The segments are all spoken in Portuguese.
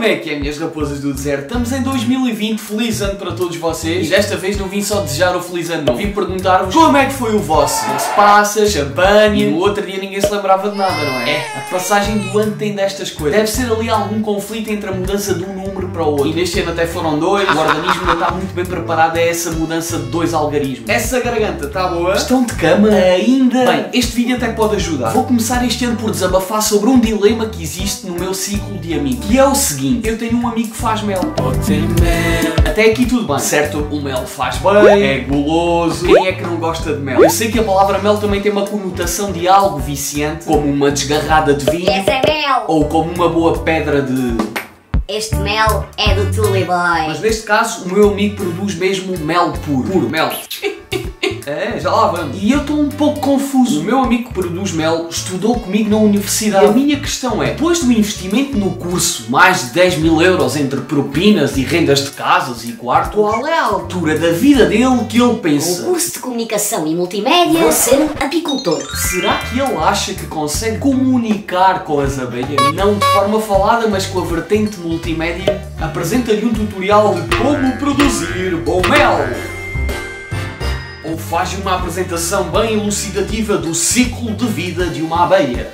Como é que é, minhas raposas do deserto? Estamos em 2020, feliz ano para todos vocês. E desta vez não vim só desejar o feliz ano, não. Vim perguntar-vos como é que foi o vosso. O que se passa, champanhe. E no outro dia ninguém se lembrava de nada, não é? A passagem do ano tem destas coisas. Deve ser ali algum conflito entre a mudança de um número para o outro. E neste ano até foram dois. O organismo ainda está muito bem preparado a essa mudança de dois algarismos. Essa garganta está boa? Estão de cama ainda? Bem, este vídeo até pode ajudar. Vou começar este ano por desabafar sobre um dilema que existe no meu ciclo de amigos. Que é o seguinte: eu tenho um amigo que faz mel. Até aqui tudo bem, certo? O mel faz bem, é goloso. Quem é que não gosta de mel? Eu sei que a palavra mel também tem uma conotação de algo viciante, como uma desgarrada de vinho. Essa é mel! Ou como uma boa pedra de... Este mel é do Tully Boy. Mas neste caso, o meu amigo produz mesmo mel puro. Puro mel. É, já lá vamos. E eu estou um pouco confuso. O meu amigo que produz mel estudou comigo na universidade. E a minha questão é, depois do investimento no curso, mais de 10 mil euros entre propinas e rendas de casas e quarto, qual é a altura da vida dele que ele pensa: O curso de comunicação e multimédia, vou ser um apicultor. será que ele acha que consegue comunicar com as abelhas? Não de forma falada, mas com a vertente multimédia? Apresenta-lhe um tutorial de como produzir bom mel. Ou faz uma apresentação bem elucidativa do ciclo de vida de uma abelha.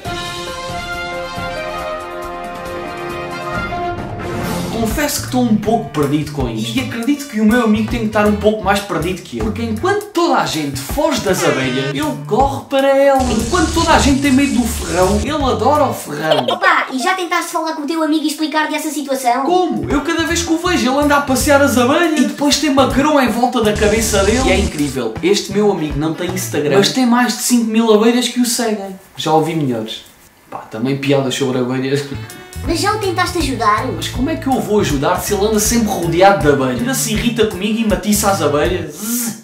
Confesso que estou um pouco perdido com isto. E acredito que o meu amigo tem que estar um pouco mais perdido que eu. Porque enquanto toda a gente foge das abelhas, ele corre para ela. Enquanto toda a gente tem medo do ferrão, ele adora o ferrão. Opa, e já tentaste falar com o teu amigo e explicar-lhe essa situação? Como? Eu cada vez que o vejo, ele anda a passear as abelhas e depois tem uma coroa em volta da cabeça dele. E é incrível, este meu amigo não tem Instagram, mas tem mais de 5 mil abelhas que o seguem. Já ouvi melhores. Pá, também piadas sobre abelhas. Mas já o tentaste ajudar? Mas como é que eu vou ajudar se ele anda sempre rodeado de abelhas? Ainda se irrita comigo e matiça as abelhas?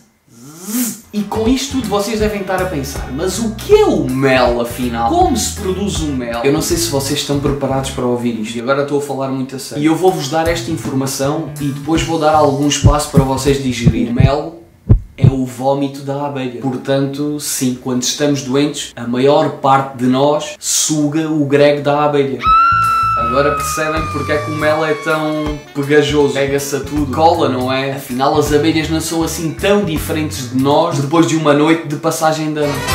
E com isto tudo vocês devem estar a pensar: mas o que é o mel afinal? Como se produz o mel? Eu não sei se vocês estão preparados para ouvir isto, e agora estou a falar muito a sério. E eu vou-vos dar esta informação e depois vou dar algum espaço para vocês digerir. O mel é o vómito da abelha. Portanto, sim, quando estamos doentes, a maior parte de nós suga o grego da abelha. Agora percebem porque é que o mel é tão pegajoso, pega-se a tudo, cola, não é? Afinal, as abelhas não são assim tão diferentes de nós depois de uma noite de passagem de ano.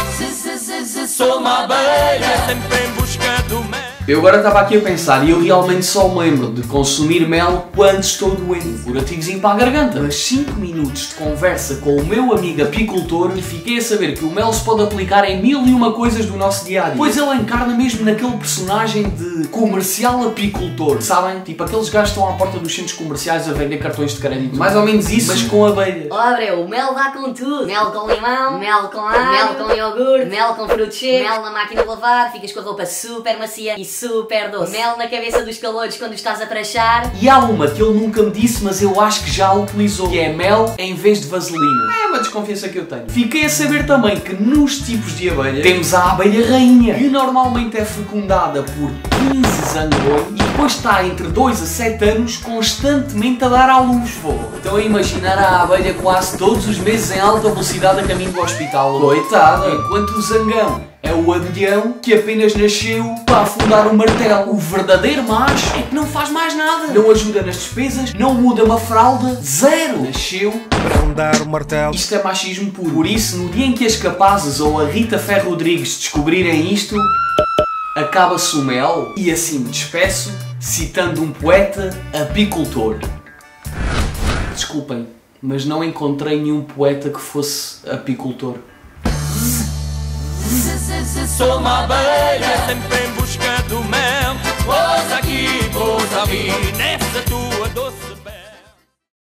Sou uma abelha sempre em busca do mel. Eu agora estava aqui a pensar e eu realmente só me lembro de consumir mel quando estou doente, curativozinho para a garganta. Mas 5 minutos de conversa com o meu amigo apicultor e fiquei a saber que o mel se pode aplicar em 1001 coisas do nosso dia-a-dia. Pois ele encarna mesmo naquele personagem de comercial apicultor, sabem? Tipo aqueles gajos que estão à porta dos centros comerciais a vender cartões de crédito. Mais ou menos isso, mas com abelhas. Ó, Abreu, o mel dá com tudo. Mel com limão, mel com alho, mel com iogurte, mel com frutos secos, mel na máquina de lavar, ficas com a roupa super macia e super doce. Mel na cabeça dos calores quando estás a prachar. E há uma que ele nunca me disse, mas eu acho que já utilizou, que é mel em vez de vaselina. É uma desconfiança que eu tenho. Fiquei a saber também que nos tipos de abelha temos a abelha rainha, que normalmente é fecundada por 15 zangões e depois está entre 2 a 7 anos constantemente a dar à luz. Estão a imaginar a abelha quase todos os meses em alta velocidade a caminho do hospital. Coitada! Enquanto o zangão é o abelhão que apenas nasceu para afundar o martelo. O verdadeiro macho é que não faz mais nada. Não ajuda nas despesas, não muda uma fralda, zero. Nasceu para afundar o martelo. Isto é machismo puro. Por isso, no dia em que as capazes ou a Rita Ferro Rodrigues descobrirem isto, acaba-se o mel. E assim me despeço, citando um poeta apicultor. Desculpem, mas não encontrei nenhum poeta que fosse apicultor. Sou uma abelha sempre em busca do mel. Pousa aqui, pousa ali, nessa